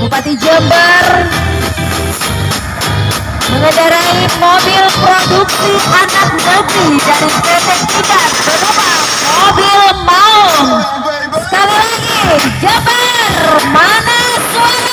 Bupati Jember mengendarai mobil produksi anak negeri dari PT Kidat berupa mobil maung. Sekali lagi, Jember mana suara?